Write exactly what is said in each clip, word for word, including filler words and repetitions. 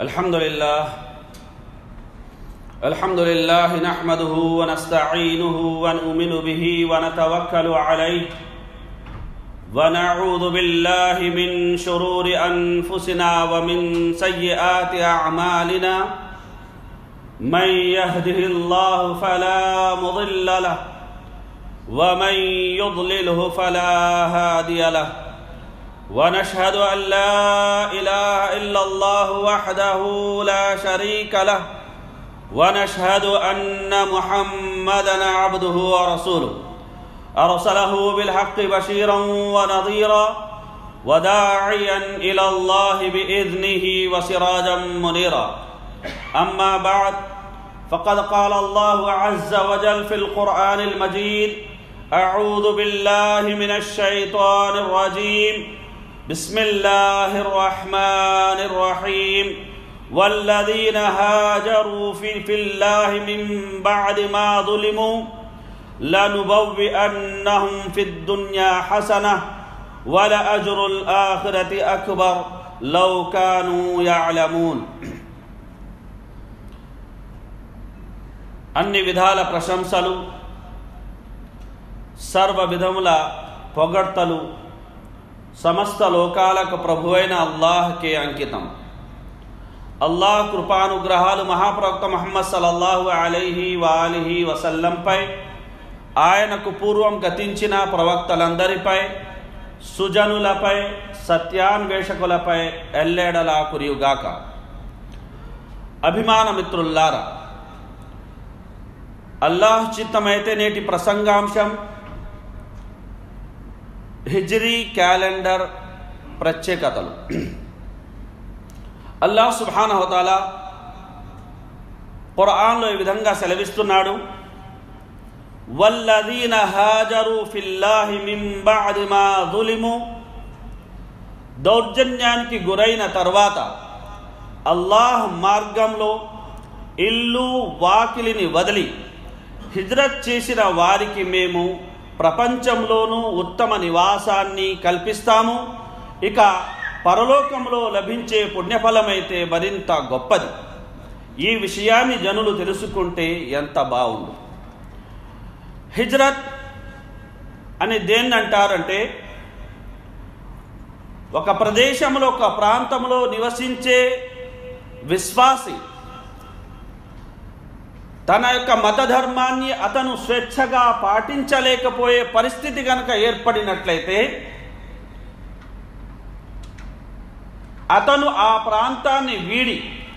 الحمد لله الحمد لله نحمده ونستعينه ونؤمن به ونتوكل عليه ونعوذ بالله من شرور أنفسنا ومن سيئات أعمالنا من يهده الله فلا مضل له ومن يضلله فلا هادي له ونشهد أن لا إله إلا الله وحده لا شريك له ونشهد أن محمدًا عبده ورسوله أرسله بالحق بشيرا ونظيرا وداعيا إلى الله بإذنه وسراجا منيرا أما بعد فقد قال الله عز وجل في القرآن المجيد أعوذ بالله من الشيطان الرجيم بسم الله الرحمن الرحيم والذين هاجروا في, في الله من بعد ما ظلموا لنبوئنهم في الدنيا حسنة ولأجر الآخرة أكبر لو كانوا يعلمون. అన్ని విధాల ప్రశంసలు సర్వ విధముల పొగడ్తలు సమస్త లోకాలకు ప్రభువైన అల్లాహ్కే అంకితం. అల్లాహ్ కృపానుగ్రహాలు మహాప్రవక్త ముహమ్మద్ సల్లల్లాహు అలైహి వాలిహి వసల్లంపై, ఆయనకు పూర్వం గతించిన ప్రవక్తలందరిపై, సుజనులపై, సత్యాన్వేషకులపై ఎల్లేడలా కురియుగాక. అభిమాన మిత్రుల్లారా, అల్లాహ్ చిత్తమైతే నేటి ప్రసంగాంశం హిజ్రీ క్యాలెండర్ ప్రత్యేకతలు. అల్లాహ్ సుబ్హానహు వ తఆలా ఖురాన్లో ఈ విధంగా సెలవిస్తున్నాడు, వల్లదీన హాజరు ఫిల్లాహి మిన్ బఅది మా జులిము. దౌర్జన్యానికి గురైన తర్వాత అల్లాహ్ మార్గంలో ఇల్లు వాకిలిని వదిలి హిజ్రత్ చేసిన వారికి మేము ప్రపంచంలోనూ ఉత్తమ నివాసాన్ని కల్పిస్తాము. ఇక పరలోకంలో లభించే పుణ్యఫలమైతే మరింత గొప్పది. ఈ విషయాన్ని జనులు తెలుసుకుంటే ఎంత బాగుండు. హిజ్రత్ అని దేన్ని అంటారంటే, ఒక ప్రదేశంలో ఒక ప్రాంతంలో నివసించే విశ్వాసి తన యొక్క మత ధర్మాన్ని అతను స్వేచ్ఛగా పాటించలేకపోయే పరిస్థితి కనుక ఏర్పడినట్లయితే అతను ఆ ప్రాంతాన్ని వీడి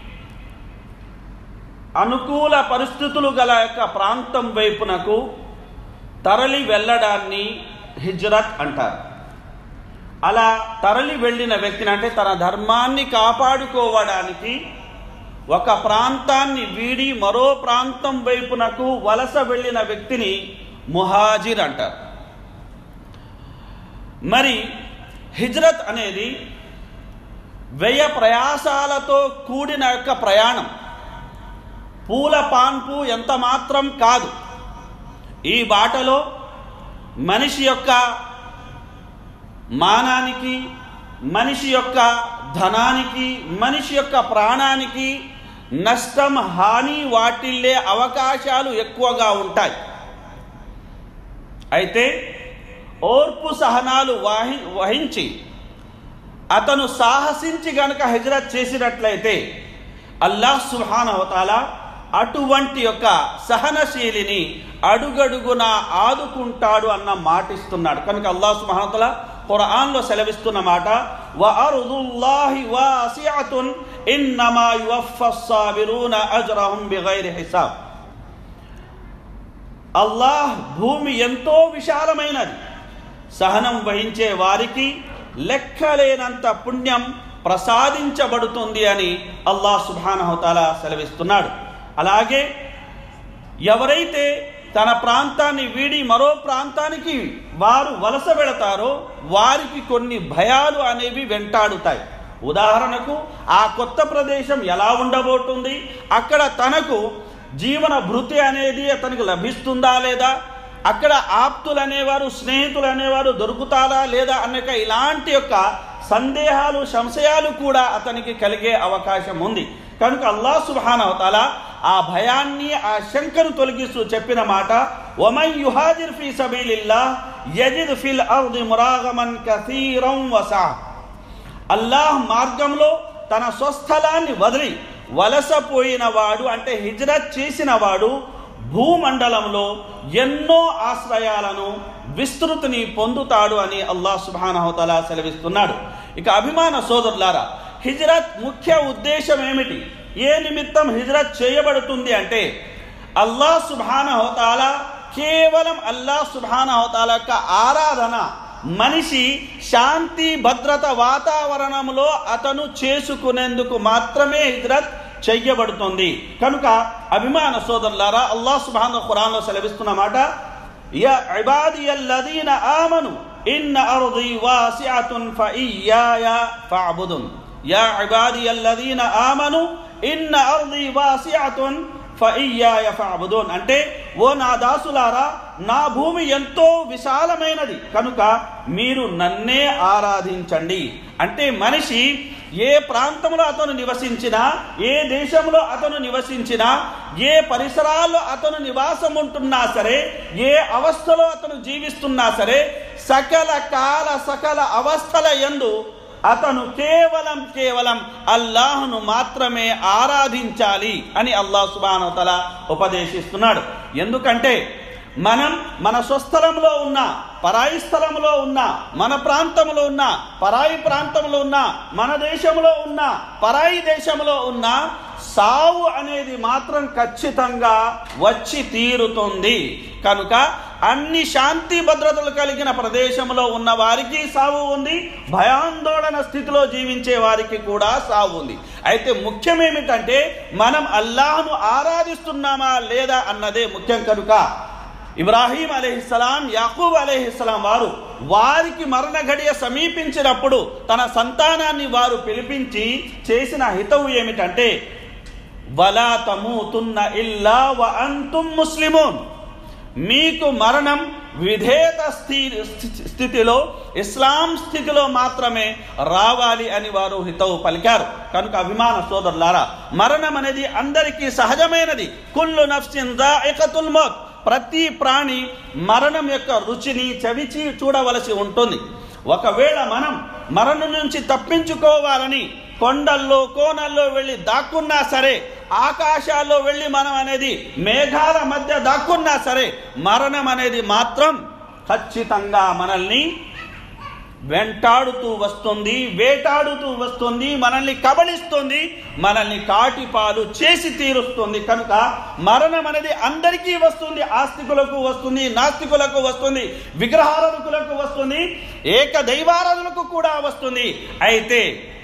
అనుకూల పరిస్థితులు గల యొక్క ప్రాంతం వైపునకు తరలి వెళ్ళడాన్ని హిజ్రత్ అంటారు. అలా తరలి వెళ్ళిన వ్యక్తిని, అంటే తన ధర్మాన్ని కాపాడుకోవడానికి ఒక ప్రాంతాన్ని వీడి మరో ప్రాంతం వైపునకు వలస వెళ్ళిన వ్యక్తిని ముహాజిర్ అంటారు. మరి హిజ్రత్ అనేది వ్యయ ప్రయాసాలతో కూడిన యొక్క ప్రయాణం, పూల పాన్పు ఎంత మాత్రం కాదు. ఈ బాటలో మనిషి యొక్క మానానికి, మనిషి యొక్క ధనానికి, మనిషి యొక్క ప్రాణానికి నష్టం, హాని వాటిల్లే అవకాశాలు ఎక్కువగా ఉంటాయి. అయితే ఓర్పు సహనాలు వాహి వహించి అతను సాహసించి గనక హిజ్రత్ చేసినట్లయితే అల్లాహ్ సుబ్హానహు వ తఆలా అటువంటి యొక్క సహనశీలిని అడుగడుగున ఆదుకుంటాడు అన్న మాటిస్తున్నాడు. కనుక అల్లాహ్ సుబ్హానహు వ తఆలా ఖురాన్లో సెలవిస్తున్న మాట, వ అర్దుల్లాహి వాసిఅతున్ ఇన్నమా యువఫ్ఫస్ సాబిరూన అజ్రహుం బిగైరి హిసాబ్. అల్లాహ్ భూమి ఎంతో విశాలమైనది, సహనం వహించే వారికి లెక్కలేనంత పుణ్యం ప్రసాదించబడుతుంది అని అల్లాహ్ సుబ్హానహు వ తఆలా సెలవిస్తున్నాడు. అలాగే ఎవరైతే తన ప్రాంతాన్ని వీడి మరో ప్రాంతానికి వారు వలస వెళతారో వారికి కొన్ని భయాలు అనేవి వెంటాడుతాయి. ఉదాహరణకు, ఆ కొత్త ప్రదేశం ఎలా ఉండబోతుంది, అక్కడ తనకు జీవన భృతి అనేది అతనికి లభిస్తుందా లేదా, అక్కడ ఆప్తులు అనేవారు, స్నేహితులు అనేవారు దొరుకుతారా లేదా అనేక ఇలాంటి యొక్క సందేహాలు సంశయాలు కూడా అతనికి కలిగే అవకాశం ఉంది. కనుక అల్లాహ్ సుబ్హానహు వ తఆలా ఆ భయాన్ని ఆ శంకను తొలగిస్తూ చెప్పిన మాట, వమన్ యుహాజిర్ ఫీ సబీలిల్లాహ్ యజిద్ ఫిల్ అర్ది మురాగమన్ కసీరం వసా. అల్లాహ్ మార్గంలో తన స్వస్థలాన్ని వదిలి వలసపోయిన వాడు అంటే హిజ్రత్ చేసిన వాడు భూమండలంలో ఎన్నో ఆశ్రయాలను విస్తృతిని పొందుతాడు అని అల్లాహ్ సుబ్హానహు వ తఆలా సెలవిస్తున్నాడు. ఇక అభిమాన సోదరులారా, హిజ్రత్ ముఖ్య ఉద్దేశం ఏమిటి? ఏ నిమిత్తం హిజ్రత్ చేయబడుతుంది అంటే అల్లాహ్ సుబ్హానహు వ తఆలా కేవలం అల్లాహ్ సుబ్హానహు వ తఆలా యొక్క ఆరాధన మనిషి శాంతి భద్రత వాతావరణంలో అతను చేసుకునేందుకు మాత్రమే హిజ్రత్ చెయ్యబడుతుంది. కనుక అభిమాన సోదరులారా, అల్లాహ్ సుబ్హానహు ఖురాన్లో సెలవిస్తున్న మాట, యా ఇబాదియల్లదీన ఆమను ఇన్న అర్దీ వాసిఅతున్ ఫఇయ్యాయ ఫఅబుదున్. యా ఇబాదియల్లదీన ఆమను ఇన్న అర్దీ వాసిఅతున్ ఫఇయ్యాయ ఫఅబుదున్. అంటే ఓ నా దాసులారా, నా భూమి ఎంతో విశాలమైనది కనుక మీరు నన్నే ఆరాధించండి. అంటే మనిషి ఏ ప్రాంతంలో అతను నివసించినా, ఏ దేశంలో అతను నివసించినా, ఏ పరిసరాల్లో అతను నివాసం ఉంటున్నా సరే, ఏ అవస్థలో అతను జీవిస్తున్నా సరే, సకల కాల సకల అవస్థల యందు అతను కేవలం కేవలం అల్లాహ్ను మాత్రమే ఆరాధించాలి అని అల్లాహ్ సుబ్హానహు వ తఆలా ఉపదేశిస్తున్నాడు. ఎందుకంటే మనం మన స్వస్థలంలో ఉన్న, పరాయి స్థలంలో ఉన్న, మన ప్రాంతంలో ఉన్న, పరాయి ప్రాంతంలో ఉన్న, మన దేశంలో ఉన్న, పరాయి దేశంలో ఉన్న, సావు అనేది మాత్రం ఖచ్చితంగా వచ్చి తీరుతుంది. కనుక అన్ని శాంతి భద్రతలు కలిగిన ప్రదేశంలో ఉన్న వారికి సావు ఉంది, భయాందోళన స్థితిలో జీవించే వారికి కూడా సావు ఉంది. అయితే ముఖ్యం ఏమిటంటే మనం అల్లాహ్ను ఆరాధిస్తున్నామా లేదా అన్నదే ముఖ్యం. కనుక ఇబ్రాహీం అలైహిస్సలాం, యాకూబ్ అలైహిస్సలాం వారు వారికి మరణ గడియ సమీపించినప్పుడు తన సంతానాన్ని వారు పిలిపించి చేసిన హితవు ఏమిటంటే, వలా తమూతున్న ఇల్లా వ అంతుం ముస్లిమూన్. మీకు మరణం విధేయత స్థితిలో, ఇస్లాం స్థితిలో మాత్రమే రావాలి అని వారు హితవు పలికారు. కనుక అభిమాన సోదరులారా, మరణం అనేది అందరికీ సహజమైనది. కుల్లు నఫ్సిన్ జాయికతుల్ మౌత్. ప్రతి ప్రాణి మరణం యొక్క రుచిని చవిచి చూడవలసి ఉంటుంది. ఒకవేళ మనం మరణం నుంచి తప్పించుకోవాలని కొండల్లో కోనల్లో వెళ్ళి దాక్కున్నా సరే, ఆకాశాల్లో వెళ్ళి మనం అనేది మేఘాల మధ్య దాక్కున్నా సరే, మరణం అనేది మాత్రం ఖచ్చితంగా మనల్ని వెంటాడుతూ వస్తుంది, వేటాడుతూ వస్తుంది, మనల్ని కబళిస్తుంది, మనల్ని కాటిపాలు చేసి తీరుస్తుంది. కనుక మరణం అనేది అందరికీ వస్తుంది. ఆస్తికులకు వస్తుంది, నాస్తికులకు వస్తుంది, విగ్రహారాధకులకు వస్తుంది, ఏక దైవారాధులకు కూడా వస్తుంది. అయితే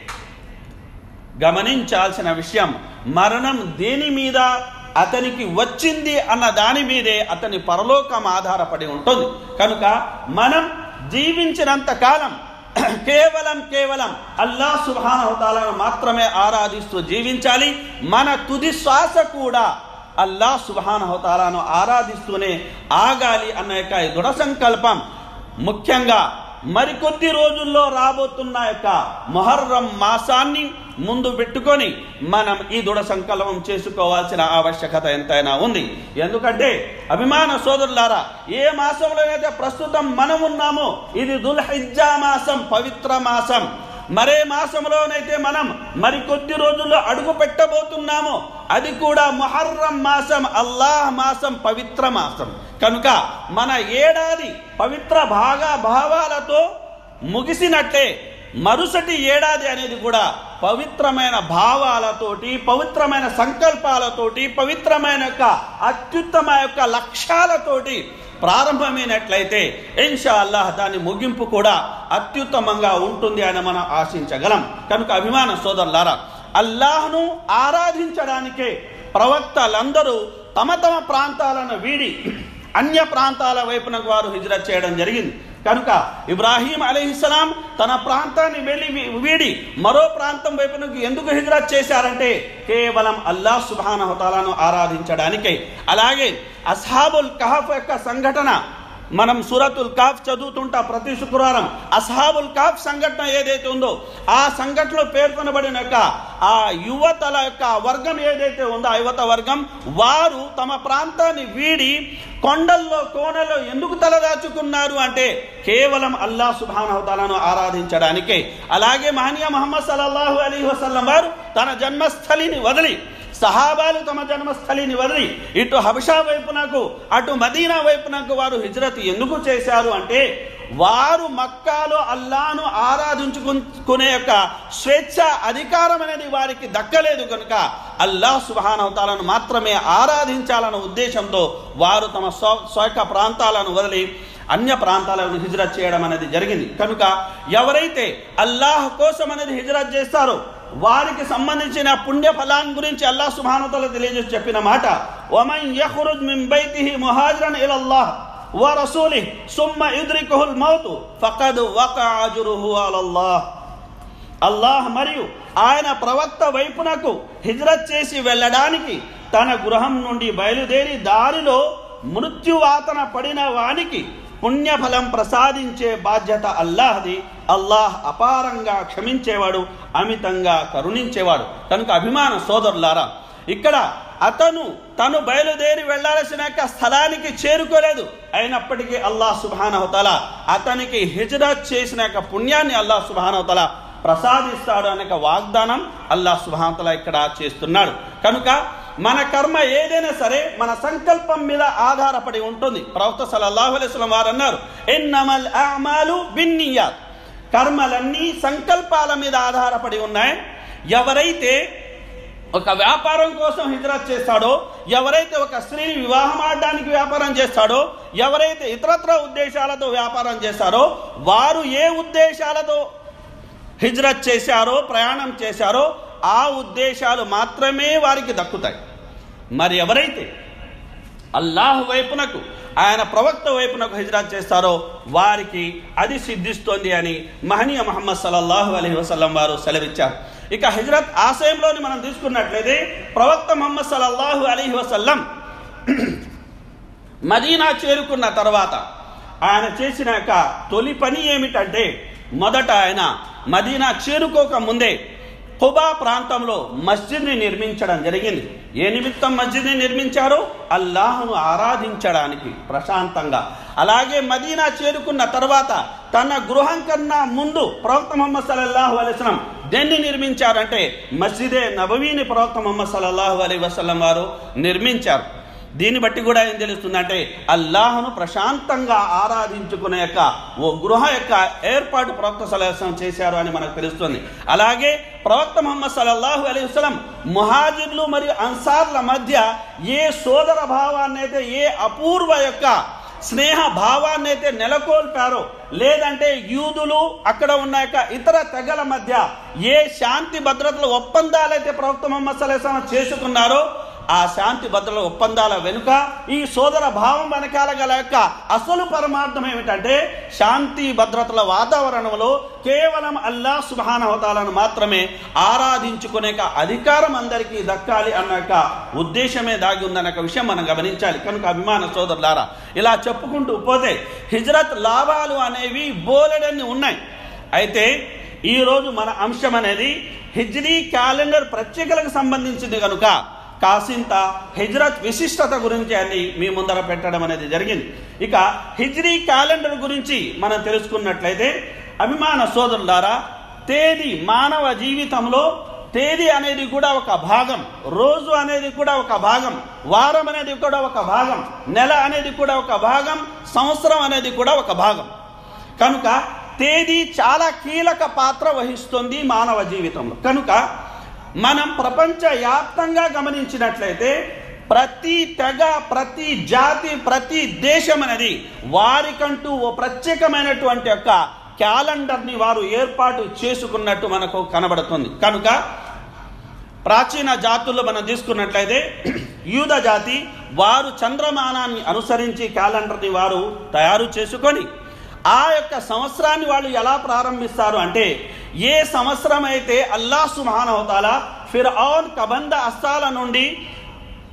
గమనించాల్సిన విషయం, మరణం దేని మీద అతనికి వచ్చింది అన్న దాని మీదే అతని పరలోకం ఆధారపడి ఉంటుంది. కనుక మనం జీవించినంత కాలం కేవలం కేవలం అల్లాహ్ సుబ్హానహు వ తఆలాను మాత్రమే ఆరాధిస్తూ జీవించాలి. మన తుది శ్వాస కూడా అల్లాహ్ సుబ్హానహు వ తఆలాను ఆరాధిస్తూనే ఆగాలి అన్న యొక్క దృఢ సంకల్పం ముఖ్యంగా మరికొద్ది రోజుల్లో రాబోతున్న యొక్క ముహర్రం మాసాన్ని ముందు పెట్టుకొని మనం ఈ దృఢ సంకల్పం చేసుకోవాల్సిన ఆవశ్యకత ఎంతైనా ఉంది. ఎందుకంటే అభిమాన సోదరులారా, ఏ మాసంలోనైతే ప్రస్తుతం మనం ఉన్నామో ఇది దుల్హిజ్జా మాసం, పవిత్ర మాసం. మరే మాసంలోనైతే మనం మరికొద్ది రోజుల్లో అడుగు పెట్టబోతున్నామో అది కూడా ముహర్రం మాసం, అల్లాహ్ మాసం, పవిత్ర మాసం. కనుక మన ఏడాది పవిత్ర భాగా భావాలతో ముగిసినట్లే మరుసటి ఏడాది అనేది కూడా పవిత్రమైన భావాలతోటి, పవిత్రమైన సంకల్పాలతోటి, పవిత్రమైన యొక్క అత్యుత్తమ యొక్క లక్ష్యాలతోటి ప్రారంభమైనట్లయితే ఇన్షా అల్లాహ్ దాని ముగింపు కూడా అత్యుత్తమంగా ఉంటుంది అని మనం ఆశించగలం. కనుక అభిమాన సోదరులారా, అల్లాహ్ను ఆరాధించడానికే ప్రవక్తలందరూ తమ తమ ప్రాంతాలను వీడి అన్య ప్రాంతాల వైపునకు వారు హిజ్రత్ చేయడం జరిగింది. కనుక ఇబ్రాహీం అలైహిస్సలాం తన ప్రాంతాన్ని వెళ్ళి వీడి మరో ప్రాంతం వైపునకు ఎందుకు హిజ్రత్ చేశారంటే కేవలం అల్లాహ్ సుబ్హానహు వ తఆలాను ఆరాధించడానికే. అలాగే అస్హాబుల్ కహఫ్ యొక్క సంఘటన మనం సూరతుల్ కాఫ్ చదువుతుంటా ప్రతి శుక్రవారం. అస్హాబుల్ కాఫ్ సంఘటన ఏదైతే ఉందో ఆ సంఘటనలో పేర్కొనబడిన యొక్క ఆ యువతల యొక్క వర్గం ఏదైతే ఉందో ఆ యువత వర్గం వారు తమ ప్రాంతాన్ని వీడి కొండల్లో కోనలో ఎందుకు తలదాచుకున్నారు అంటే కేవలం అల్లాహ్ సుబ్హానహు తఆలాను ఆరాధించడానికే. అలాగే మహనీయ ముహమ్మద్ సల్లల్లాహు అలైహి వసల్లం వారు తన జన్మస్థలిని వదిలి, సహాబాలు తమ జన్మస్థలిని వదిలి ఇటు హబషా వైపునకు అటు మదీనా వైపునకు వారు హిజ్రత్ ఎందుకు చేశారు అంటే వారు మక్కాలో అల్లాహ్ను ఆరాధించుకునే యొక్క స్వేచ్ఛ అధికారం అనేది వారికి దక్కలేదు కనుక అల్లాహ్ సుబ్హానహు తఆలాను మాత్రమే ఆరాధించాలన్న ఉద్దేశంతో వారు తమ స్వక ప్రాంతాలను వదిలి అన్య ప్రాంతాలను హిజ్రత్ చేయడం అనేది జరిగింది. కనుక ఎవరైతే అల్లాహ్ కోసం అనేది హిజ్రత్ చేస్తారో వారికి సంబంధించిన పుణ్య ఫలాన్ని గురించి అల్లాహ్ సుబ్హానహు వ తఆలా తెలియజేసి చెప్పిన మాట, వమన్ యఖ్రుజ్ మిన్ బైతిహి ముహాజిరన్ ఇలల్లాహ్ వ రసూలిహి సుమ్మ యుద్రికుహుల్ మౌతు ఫఖద్ వఖఅ అజ్రుహు అలల్లాహ్. అల్లాహ్ మరియు ఆయన ప్రవక్త వైపునకు హిజ్రత్ చేసి వెళ్ళడానికి తన గృహం నుండి బయలుదేరి దారిలో మృత్యువాతన పడిన వానికి పుణ్యఫలం ప్రసాదించే బాధ్యత అల్లాహ్ది. అల్లాహ్ అపారంగా క్షమించేవాడు, అమితంగా కరుణించేవాడు. కనుక అభిమాన సోదరులారా, ఇక్కడ అతను తను బయలుదేరి వెళ్లాల్సిన స్థలానికి చేరుకోలేదు, అయినప్పటికీ అల్లాహ్ సుబ్హానహు తఆలా అతనికి హిజ్రత్ చేసిన పుణ్యాన్ని అల్లాహ్ సుబ్హానహు తఆలా ప్రసాదిస్తాడు అనే వాగ్దానం అల్లాహ్ సుబ్హానహు తఆలా ఇక్కడ చేస్తున్నాడు. కనుక మన కర్మ ఏదైనా సరే మన సంకల్పం మీద ఆధారపడి ఉంటుంది. ప్రవక్త సల్లల్లాహు అలైహి వసల్లం వారు అన్నారు, ఇన్నమల్ అమాలు బిన్నియాత్, కర్మలన్నీ సంకల్పాల మీద ఆధారపడి ఉన్నాయి. ఎవరైతే ఒక వ్యాపారం కోసం హిజ్రత్ చేస్తాడో, ఎవరైతే ఒక స్త్రీని వివాహం ఆడడానికి వ్యాపారం చేస్తాడో, ఎవరైతే ఇతరత్ర ఉద్దేశాలతో వ్యాపారం చేస్తారో వారు ఏ ఉద్దేశాలతో హిజ్రత్ చేశారో ప్రయాణం చేశారో ఆ ఉద్దేశాలు మాత్రమే వారికి దక్కుతాయి. మరి ఎవరైతే అల్లాహ్ వైపునకు ఆయన ప్రవక్త వైపునకు హిజ్రత్ చేస్తారో వారికి అది సిద్ధిస్తోంది అని మహనీయ ముహమ్మద్ సల్లల్లాహు అలైహి వసల్లం వారు సెలవిచ్చారు. ఇక హిజ్రత్ ఆశయంలోని మనం తీసుకున్నట్లయితే ప్రవక్త ముహమ్మద్ సల్లల్లాహు అలైహి వసల్లం మదీనా చేరుకున్న తర్వాత ఆయన చేసిన యొక్క తొలి పని ఏమిటంటే మొదట ఆయన మదీనా చేరుకోక ముందే ఖుబా ప్రాంతంలో మస్జిద్ని నిర్మించడం జరిగింది. ఏ నిమిత్తం మస్జిద్ని నిర్మించారో అల్లాహ్ను ఆరాధించడానికి ప్రశాంతంగా. అలాగే మదీనా చేరుకున్న తర్వాత తన గృహం కన్నా ముందు ప్రవక్త ముహమ్మద్ సల్లల్లాహు అలైహి వసల్లం దేన్ని నిర్మించారంటే మస్జిదే నబవీని ప్రవక్త ముహమ్మద్ సల్లల్లాహు అలైహి వసల్లం వారు నిర్మించారు. దీన్ని బట్టి కూడా ఏం తెలుస్తుందంటే అల్లాహ్ను ప్రశాంతంగా ఆరాధించుకునే యొక్క ఓ గృహ యొక్క ఏర్పాటు ప్రవక్త సల్లల్లాహు అలైహి వసల్లం చేశారు అని మనకు తెలుస్తుంది. అలాగే ప్రవక్త ముహమ్మద్ సల్లల్లాహు అలైహి వసల్లం ముహాజిర్లు మరియు అన్సార్ల మధ్య ఏ సోదర భావాన్ని అయితే, ఏ అపూర్వ యొక్క స్నేహ భావాన్ని అయితే నెలకొల్పారో, లేదంటే యూదులు అక్కడ ఉన్న యొక్క ఇతర తెగల మధ్య ఏ శాంతి భద్రతల ఒప్పందాలైతే ప్రవక్త ముహమ్మద్ సల్లల్లాహు అలైహి వసల్లం చేసుకున్నారో ఆ శాంతి భద్రతల ఒప్పందాల వెనుక ఈ సోదర భావం వెనకాల గల యొక్క అసలు పరమార్థం ఏమిటంటే శాంతి భద్రతల వాతావరణంలో కేవలం అల్లాహ్ సుబ్హానహు తఆలాను మాత్రమే ఆరాధించుకునే అధికారం అందరికీ దక్కాలి అన్న యొక్క ఉద్దేశమే దాగి ఉందన్న విషయం మనం గమనించాలి. కనుక అభిమాన సోదరులారా, ఇలా చెప్పుకుంటూ పోతే హిజ్రత్ లాభాలు అనేవి బోలెడన్ని ఉన్నాయి. అయితే ఈరోజు మన అంశం అనేది హిజ్రీ క్యాలెండర్ ప్రత్యేకలకు సంబంధించింది కనుక కాసింత హిజ్రత్ విశిష్టత గురించి అని మీ ముందర పెట్టడం అనేది జరిగింది. ఇక హిజ్రీ క్యాలెండర్ గురించి మనం తెలుసుకున్నట్లయితే అభిమాన సోదరులారా, తేదీ మానవ జీవితంలో తేదీ అనేది కూడా ఒక భాగం, రోజు అనేది కూడా ఒక భాగం, వారం అనేది కూడా ఒక భాగం, నెల అనేది కూడా ఒక భాగం, సంవత్సరం అనేది కూడా ఒక భాగం. కనుక తేదీ చాలా కీలక పాత్ర వహిస్తుంది మానవ జీవితంలో. కనుక మనం ప్రపంచ వ్యాప్తంగా గమనించినట్లయితే ప్రతి తెగ, ప్రతి జాతి, ప్రతి దేశం అనేది వారికంటూ ఓ ప్రత్యేకమైనటువంటి యొక్క క్యాలెండర్ని వారు ఏర్పాటు చేసుకున్నట్టు మనకు కనబడుతుంది. కనుక ప్రాచీన జాతుల్లో మనం తీసుకున్నట్లయితే యూద జాతి వారు చంద్రమానాన్ని అనుసరించి క్యాలెండర్ని వారు తయారు చేసుకొని ఆ యొక్క సంవత్సరాన్ని వాళ్ళు ఎలా ప్రారంభిస్తారు అంటే ఏ సంవత్సరం అయితే అల్లాహ్ సుబ్హానహు తఆలా ఫిర్ఔన్ కబంద అస్తాల నుండి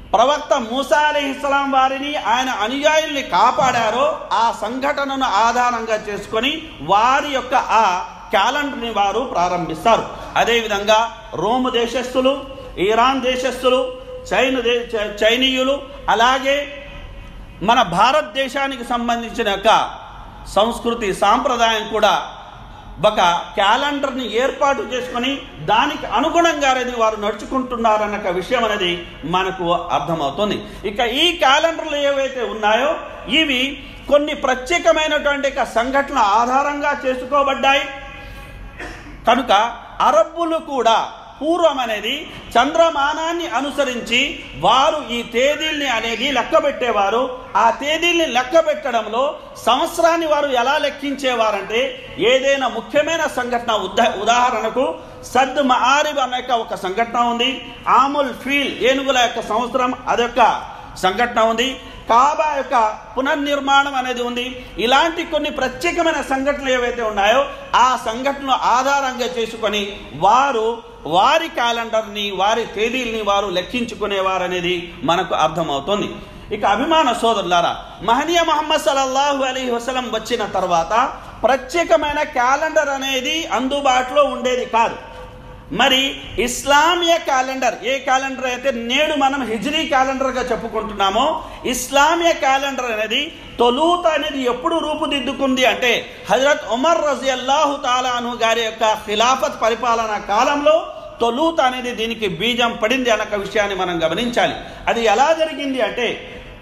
ప్రవక్త మూసా అలైహిస్సలాం వారిని ఆయన అనుయాయుల్ని కాపాడారో ఆ సంఘటనను ఆధారంగా చేసుకొని వారి యొక్క ఆ క్యాలెండర్ని వారు ప్రారంభిస్తారు. అదేవిధంగా రోము దేశస్థులు, ఇరాన్ దేశస్థులు, చైనా దే చైనీయులు అలాగే మన భారతదేశానికి సంబంధించిన యొక్క సంస్కృతి సాంప్రదాయం కూడా ఒక క్యాలెండర్ని ఏర్పాటు చేసుకొని దానికి అనుగుణంగా అనేది వారు నడుచుకుంటున్నారన్న విషయం అనేది మనకు అర్థమవుతుంది. ఇక ఈ క్యాలెండర్లు ఏవైతే ఉన్నాయో ఇవి కొన్ని ప్రత్యేకమైనటువంటి సంఘటనల ఆధారంగా చేసుకోబడ్డాయి. కనుక అరబ్బులు కూడా పూర్వం అనేది చంద్రమానాన్ని అనుసరించి వారు ఈ తేదీల్ని అనేది లెక్క పెట్టేవారు. ఆ తేదీల్ని లెక్క పెట్టడంలో సంవత్సరాన్ని వారు ఎలా లెక్కించేవారంటే ఏదైనా ముఖ్యమైన సంఘటన ఉదా ఉదాహరణకు సద్ మఆరిబ్ అనే ఒక సంఘటన ఉంది. ఆముల్ ఫీల్ ఏనుగుల యొక్క సంవత్సరం అదొక సంఘటన ఉంది. కాబా యొక్క పునర్నిర్మాణం అనేది ఉంది. ఇలాంటి కొన్ని ప్రత్యేకమైన సంఘటనలు ఏవైతే ఉన్నాయో ఆ సంఘటనలు ఆధారంగా చేసుకొని వారు వారి క్యాలెండర్ని వారి తేదీల్ని వారు లెక్కించుకునేవారు అనేది మనకు అర్థమవుతుంది. ఇక అభిమాన సోదరులారా, మహనీయ ముహమ్మద్ సల్లల్లాహు అలైహి వసల్లం వచ్చిన తర్వాత ప్రత్యేకమైన క్యాలెండర్ అనేది అందుబాటులో ఉండేది కాదు. మరి ఇస్లామీయ క్యాలెండర్, ఏ క్యాలెండర్ అయితే నేడు మనం హిజ్రీ క్యాలెండర్గా చెప్పుకుంటున్నామో ఇస్లామీయ క్యాలెండర్ అనేది తొలుత అనేది ఎప్పుడు రూపుదిద్దుకుంది అంటే హజరత్ ఉమర్ రజియల్లాహు తాలా అన్హు గారి యొక్క ఖిలాఫత్ పరిపాలన కాలంలో తొలుత అనేది దీనికి బీజం పడింది అన్న విషయాన్ని మనం గమనించాలి. అది ఎలా జరిగింది అంటే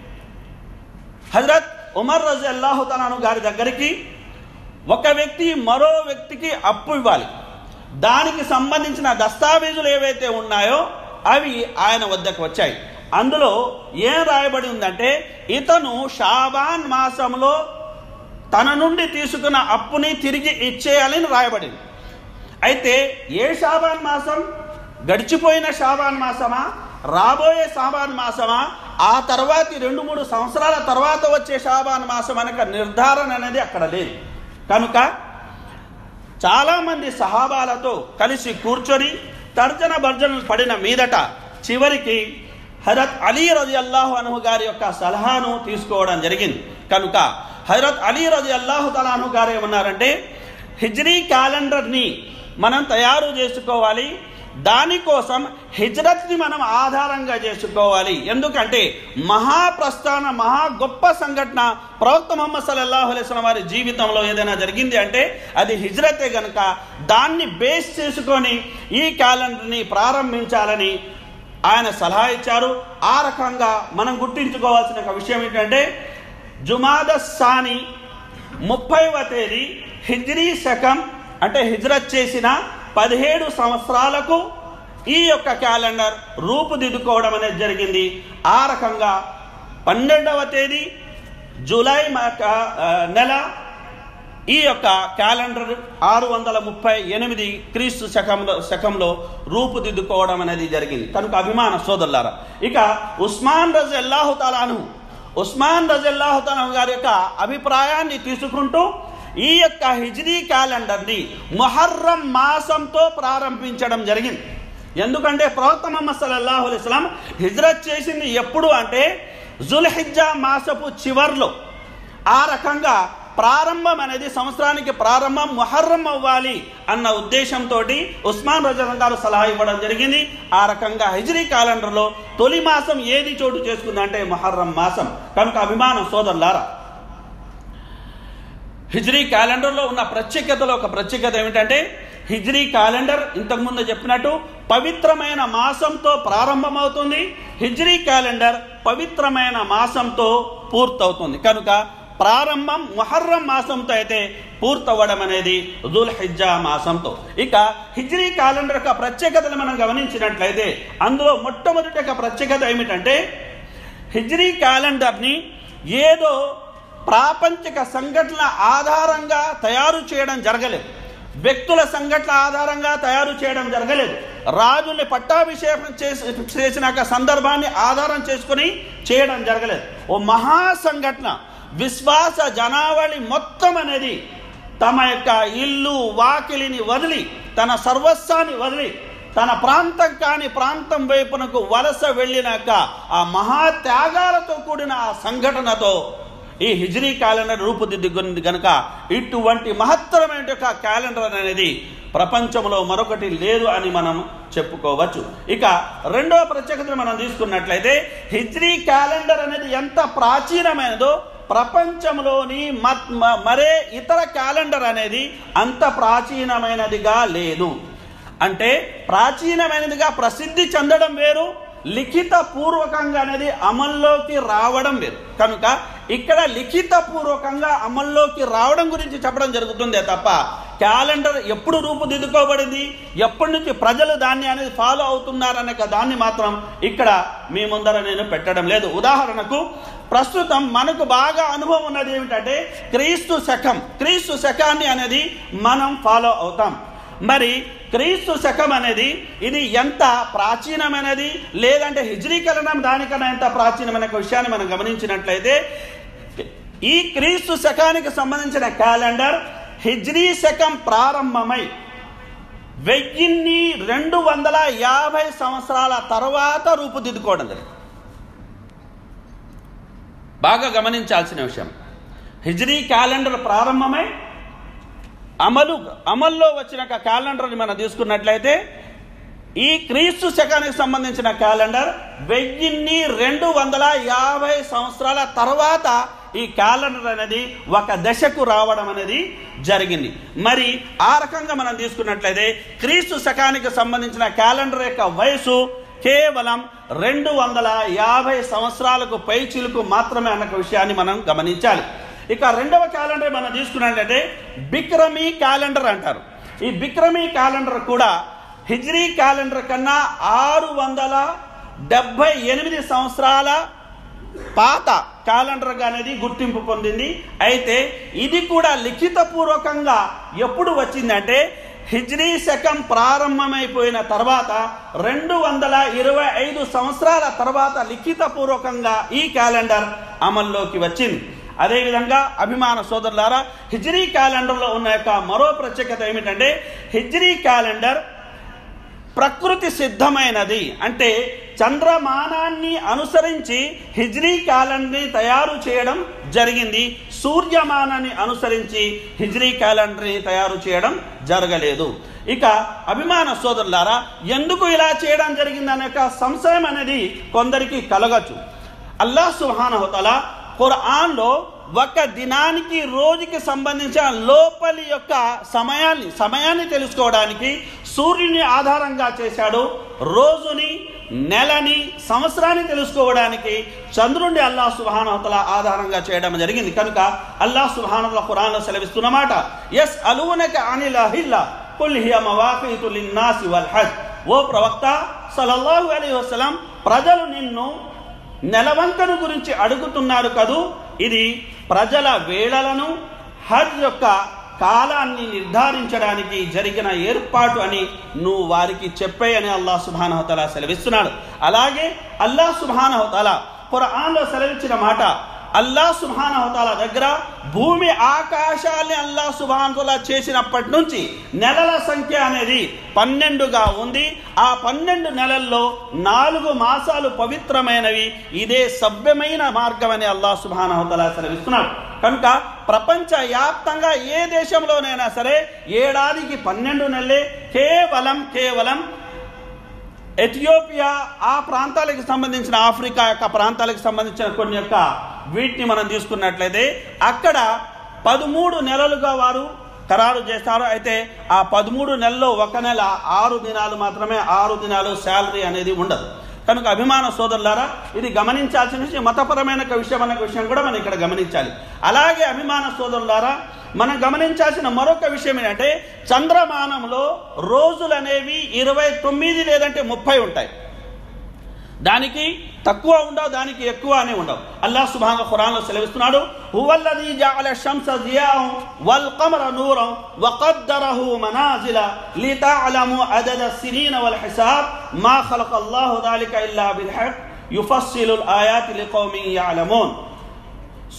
హజరత్ ఉమర్ రజియల్లాహు తాలా అన్హు గారి దగ్గరికి ఒక వ్యక్తి మరో వ్యక్తికి అప్పు ఇవ్వాలి. దానికి సంబంధించిన దస్తావేజులు ఏవైతే ఉన్నాయో అవి ఆయన వద్దకు వచ్చాయి. అందులో ఏం రాయబడి ఉందంటే ఇతను షాబాన్ మాసంలో తన నుండి తీసుకున్న అప్పుని తిరిగి ఇచ్చేయాలని రాయబడింది. అయితే ఏ షాబాన్ మాసం? గడిచిపోయిన షాబాన్ మాసమా, రాబోయే షాబాన్ మాసమా, ఆ తర్వాతి రెండు మూడు సంవత్సరాల తర్వాత వచ్చే షాబాన్ మాసం అనే నిర్ధారణ అనేది అక్కడ లేదు. కనుక చాలామంది సహాబాలతో కలిసి కూర్చొని తర్జన భర్జనలు పడిన మీదట చివరికి హజరత్ అలీ రజియల్లాహు అన్హు గారి యొక్క సలహాను తీసుకోవడం జరిగింది. కనుక హజరత్ అలీ రజియల్లాహు తఆలా అన్హు గారు ఏమన్నారంటే హిజ్రీ క్యాలెండర్ని మనం తయారు చేసుకోవాలి, దానికోసం హిజ్రత్ని మనం ఆధారంగా చేసుకోవాలి. ఎందుకంటే మహాప్రస్థాన మహా గొప్ప సంఘటన ప్రవక్త ముహమ్మద్ సల్లల్లాహు అలైహి వసల్లం వారి జీవితంలో ఏదైనా జరిగింది అంటే అది హిజ్రతే గనుక దాన్ని బేస్ చేసుకొని ఈ క్యాలెండర్ని ప్రారంభించాలని ఆయన సలహా ఇచ్చారు. ఆ రకంగా మనం గుర్తించుకోవాల్సిన ఒక విషయం ఏంటంటే జుమాద సాని ముప్పైవ తేదీ హిజ్రీ శకం అంటే హిజ్రత్ చేసిన పదిహేడు సంవత్సరాలకు ఈ యొక్క క్యాలెండర్ రూపుదిద్దుకోవడం అనేది జరిగింది. ఆ రకంగా పన్నెండవ తేదీ జూలై నెల ఈ యొక్క క్యాలెండర్ ఆరు వందల ముప్పై ఎనిమిది క్రీస్తు శకంలో శకంలో రూపుదిద్దుకోవడం అనేది జరిగింది. కనుక అభిమాన సోదరులారా, ఇక ఉస్మాన్ రజియల్లాహు తఆలా అన్హు ఉస్మాన్ రజియల్లాహు తఆలా అన్హు గారి యొక్క అభిప్రాయాన్ని తీసుకుంటూ ఈ యొక్క హిజ్రీ క్యాలెండర్ని ముహర్రం మాసంతో ప్రారంభించడం జరిగింది. ఎందుకంటే ప్రవక్త ముహమ్మద్ సల్లల్లాహు అలైహి వసల్లం హిజ్రత్ చేసింది ఎప్పుడు అంటే జుల్హిజ్జా మాసపు చివర్లో. ఆ రకంగా ప్రారంభం అనేది సంవత్సరానికి ప్రారంభం ముహర్రం అవ్వాలి అన్న ఉద్దేశంతో ఉస్మాన్ రజియల్లాహు గారు సలహా ఇవ్వడం జరిగింది. ఆ రకంగా హిజ్రీ క్యాలెండర్లో తొలి మాసం ఏది చోటు చేసుకుందంటే ముహర్రం మాసం. కనుక అభిమాన సోదరులారా, హిజ్రీ క్యాలెండర్లో ఉన్న ప్రత్యేకతలో ఒక ప్రత్యేకత ఏమిటంటే హిజ్రీ క్యాలెండర్ ఇంతకుముందు చెప్పినట్టు పవిత్రమైన మాసంతో ప్రారంభమవుతుంది. హిజ్రీ క్యాలెండర్ పవిత్రమైన మాసంతో పూర్తవుతుంది. కనుక ప్రారంభం ముహర్రం మాసంతో అయితే పూర్తవ్వడం అనేది జుల్హిజ్జా మాసంతో. ఇక హిజ్రీ క్యాలెండర్ యొక్క ప్రత్యేకతలు మనం గమనించినట్లయితే అందులో మొట్టమొదటి యొక్క ప్రత్యేకత ఏమిటంటే హిజ్రీ క్యాలెండర్ని ఏదో ప్రాపంచిక సంఘటనల ఆధారంగా తయారు చేయడం జరగలేదు, వ్యక్తుల సంఘటనల ఆధారంగా తయారు చేయడం జరగలేదు, రాజుల్ని పట్టాభిషేకం చేసి చేసిన సందర్భాన్ని ఆధారం చేసుకుని చేయడం జరగలేదు. ఓ మహా సంఘటన, విశ్వాస జనావళి మొత్తం అనేది తమ యొక్క ఇల్లు వాకిలిని వదిలి తన సర్వస్వాన్ని వదిలి తన ప్రాంతం కాని ప్రాంతం వైపునకు వలస వెళ్ళినాక ఆ మహాత్యాగాలతో కూడిన ఆ సంఘటనతో ఈ హిజ్రీ క్యాలెండర్ రూపుదిద్దుకుంది కనుక ఇటువంటి మహత్తరమైన క్యాలెండర్ అనేది ప్రపంచంలో మరొకటి లేదు అని మనం చెప్పుకోవచ్చు. ఇక రెండవ ప్రత్యేకతను మనం తీసుకున్నట్లయితే హిజ్రీ క్యాలెండర్ అనేది ఎంత ప్రాచీనమైనదో ప్రపంచంలోని మరే ఇతర క్యాలెండర్ అనేది అంత ప్రాచీనమైనదిగా లేదు. అంటే ప్రాచీనమైనదిగా ప్రసిద్ధి చెందడం వేరు, లిఖిత పూర్వకంగా అనేది అమల్లోకి రావడం వేరు. కనుక ఇక్కడ లిఖిత పూర్వకంగా అమల్లోకి రావడం గురించి చెప్పడం జరుగుతుందే తప్ప క్యాలెండర్ ఎప్పుడు రూపుదిద్దుకోబడింది, ఎప్పటి నుంచి ప్రజలు దాన్ని అనేది ఫాలో అవుతున్నారనే దాన్ని మాత్రం ఇక్కడ మీ ముందర నేను పెట్టడం లేదు. ఉదాహరణకు ప్రస్తుతం మనకు బాగా అనుభవం ఉన్నది ఏమిటంటే క్రీస్తు శకం. క్రీస్తు శకాన్ని అనేది మనం ఫాలో అవుతాం. మరి క్రీస్తు శకం అనేది ఇది ఎంత ప్రాచీనమైనది, లేదంటే హిజ్రీ క్యాలెండర్ దానికన్నా ఎంత ప్రాచీనమైన విషయాన్ని మనం గమనించినట్లయితే ఈ క్రీస్తు శకానికి సంబంధించిన క్యాలెండర్ హిజ్రీ శకం ప్రారంభమై వెయ్యిన్ని రెండు వందల యాభై సంవత్సరాల తర్వాత రూపుదిద్దుకోవడం జరిగింది. బాగా గమనించాల్సిన విషయం, హిజ్రీ క్యాలెండర్ ప్రారంభమై అమలు అమల్లో వచ్చిన క్యాలెండర్ని మనం తీసుకున్నట్లయితే ఈ క్రీస్తు శకానికి సంబంధించిన క్యాలెండర్ వెయ్యిన్ని రెండు వందల యాభై సంవత్సరాల తర్వాత ఈ క్యాలెండర్ అనేది ఒక దశకు రావడం అనేది జరిగింది. మరి ఆ రకంగా మనం తీసుకున్నట్లయితే క్రీస్తు శకానికి సంబంధించిన క్యాలెండర్ యొక్క వయసు కేవలం రెండు వందల యాభై సంవత్సరాలకు పై చిలుకు మాత్రమే అన్న విషయాన్ని మనం గమనించాలి. ఇక రెండవ క్యాలెండర్ మనం తీసుకున్నట్లయితే బిక్రమీ క్యాలెండర్ అంటారు. ఈ బిక్రమీ క్యాలెండర్ కూడా హిజ్రీ క్యాలెండర్ కన్నా ఆరు వందల డెబ్బై ఎనిమిది సంవత్సరాల పాత క్యాలెండర్ అనేది గుర్తింపు పొందింది. అయితే ఇది కూడా లిఖిత పూర్వకంగా ఎప్పుడు వచ్చిందంటే హిజ్రీ శకం ప్రారంభమైపోయిన తర్వాత రెండు వందల ఇరవై ఐదు సంవత్సరాల తర్వాత లిఖిత పూర్వకంగా ఈ క్యాలెండర్ అమల్లోకి వచ్చింది. అదేవిధంగా అభిమాన సోదరులారా, హిజ్రీ క్యాలెండర్లో ఉన్న యొక్క మరో ప్రత్యేకత ఏమిటంటే హిజ్రీ క్యాలెండర్ ప్రకృతి సిద్ధమైనది. అంటే చంద్రమానాన్ని అనుసరించి హిజ్రీ క్యాలెండర్ని తయారు చేయడం జరిగింది. సూర్యమానాన్ని అనుసరించి హిజ్రీ క్యాలెండర్ని తయారు చేయడం జరగలేదు. ఇక అభిమాన సోదరులారా, ఎందుకు ఇలా చేయడం జరిగిందనే యొక్క సంశయం అనేది కొందరికి కలగచ్చు. అల్లాహ్ సుబ్హానహు తఆలా ఖురాన్లో ఒక దినానికి రోజుకి సంబంధించిన లోపలి యొక్క సమయాన్ని సమయాన్ని తెలుసుకోవడానికి సూర్యుని ఆధారంగా చేశాడు. రోజుని, నెలని, సంవత్సరాన్ని తెలుసుకోవడానికి చంద్రుడిని అల్లాహ్ సుబ్హానహు తఆలా ఆధారంగా చేయడం జరిగింది. కనుక అల్లాహ్ సుబ్హానహు తఆలా ఖురాన్లో సెలవిస్తున్నమాట, యస్ అలూనక అనిల్ అహిల్లా కుల్ హియ మవాఖీతు లిన్నాసి వల్ హజ్. ఓ ప్రవక్త సల్లల్లాహు అలైహి వసల్లం, ప్రజలు నిన్ను నెలవంకను గురించి అడుగుతున్నారు కదూ, ఇది ప్రజల వేళలను హజ్ యొక్క కాలాన్ని నిర్ధారించడానికి జరిగిన ఏర్పాటు అని నువ్వు వారికి చెప్పే అని అల్లాహ్ సుబ్హానహు తఆలా సెలవిస్తున్నాడు. అలాగే అల్లాహ్ సుబ్హానహు తఆలా ఖురాన్లో సెలవిచ్చిన మాట, అల్లాహ్ సుబ్హానహు తఆలా దగ్గర భూమి ఆకాశాన్ని అల్లాహ్ సుబ్హానహు తఆలా చేసినప్పటి నుంచి నెలల సంఖ్య అనేది పన్నెండుగా ఉంది. ఆ పన్నెండు నెలల్లో నాలుగు మాసాలు పవిత్రమైనవి, ఇదే సభ్యమైన మార్గం అని అల్లాహ్ సుబ్హానహు తఆలా సెలవిస్తున్నాడు. కనుక ప్రపంచ వ్యాప్తంగా ఏ దేశంలోనైనా సరే ఏడాదికి పన్నెండు నెలలే. కేవలం కేవలం ఎథియోపియా ఆ ప్రాంతాలకు సంబంధించిన, ఆఫ్రికా యొక్క ప్రాంతాలకు సంబంధించిన కొన్ని యొక్క వీటిని మనం తీసుకున్నట్లయితే అక్కడ పదమూడు నెలలుగా వారు ఖరారు చేస్తారు. అయితే ఆ పదమూడు నెలల్లో ఒక నెల ఆరు దినాలు మాత్రమే, ఆరు దినాలు శాలరీ అనేది ఉండదు. కనుక అభిమాన సోదరులారా, ఇది గమనించాల్సిన విషయం, మతపరమైన విషయం అనే విషయం కూడా మనం ఇక్కడ గమనించాలి. అలాగే అభిమాన సోదరులారా, మనం గమనించాల్సిన మరొక విషయం ఏంటంటే చంద్రమానంలో రోజులు అనేవి ఇరవై తొమ్మిది లేదంటే ముప్పై ఉంటాయి. దానికి తక్కువ ఉండవు, దానికి ఎక్కువ అనే ఉండవు. అల్లాహ్ సుబ్హానహు ఖురాన్లో సెలవిస్తున్నాడు, హువల్లదీ జఅల షంస జియాఅన్ వల్ ఖమర నూరన్ వఖద్దరహు మనాజిల లితఅలము అదద సినీన వల్ హిసాబ్ మా ఖలఖల్లాహు దాలిక ఇల్లా బిల్ హక్ యుఫస్సిలుల్ ఆయాతి లిఖౌమిన్ యఅలమూన్.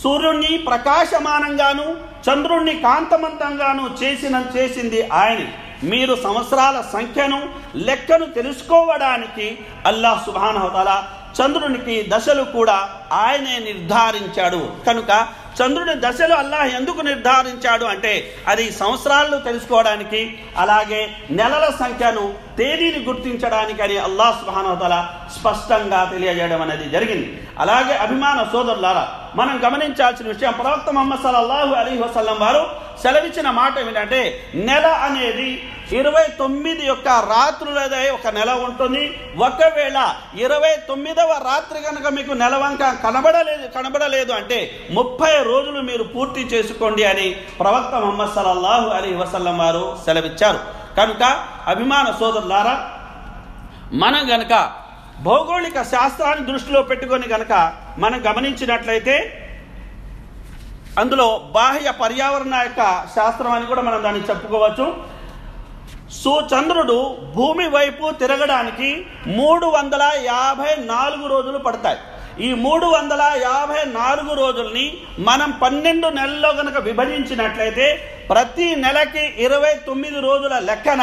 సూర్యుడిని ప్రకాశమానంగాను చంద్రుణ్ణి కాంతమంతంగాను చేసిన చేసింది ఆయన. మీరు సంవత్సరాల సంఖ్యను లెక్కను తెలుసుకోవడానికి అల్లాహ్ సుబ్హానహు వ తఆలా చంద్రునికి దశలు కూడా ఆయనే నిర్ధారించాడు. కనుక చంద్రుని దశలు అల్లాహ్ ఎందుకు నిర్ధారించాడు అంటే అది సంవత్సరాలను తెలుసుకోవడానికి, అలాగే నెలల సంఖ్యను తేదీని గుర్తించడానికి అని అల్లాహ్ సుబ్హానహు వ తఆలా స్పష్టంగా తెలియజేయడం అనేది జరిగింది. అలాగే అభిమాన సోదరులారా, మనం గమనించాల్సిన విషయం, ప్రవక్త ముహమ్మద్ సల్లల్లాహు అలైహి వసల్లం వారు సెలవిచ్చిన మాట ఏమిటంటే, నెల అనేది ఇరవై తొమ్మిది యొక్క రాత్రులదే ఒక నెల ఉంటుంది. ఒకవేళ ఇరవై తొమ్మిదవ రాత్రి కనుక మీకు నెలవంక కనబడలేదు కనబడలేదు అంటే ముప్పై రోజులు మీరు పూర్తి చేసుకోండి అని ప్రవక్త ముహమ్మద్ సల్లల్లాహు అలైహి వసల్లం వారు సెలవిచ్చారు. కనుక అభిమాన సోదరులారా, మనం గనక భౌగోళిక శాస్త్రాన్ని దృష్టిలో పెట్టుకొని గనక మనం గమనించినట్లయితే అందులో బాహ్య పర్యావరణ యొక్క శాస్త్రం అని కూడా మనం దాన్ని చెప్పుకోవచ్చు. సో చంద్రుడు భూమి వైపు తిరగడానికి మూడు వందల యాభై నాలుగు రోజులు పడతాయి. ఈ మూడు వందల యాభై నాలుగు రోజుల్ని మనం పన్నెండు నెలల్లో కనుక విభజించినట్లయితే ప్రతి నెలకి ఇరవై తొమ్మిది రోజుల లెక్కన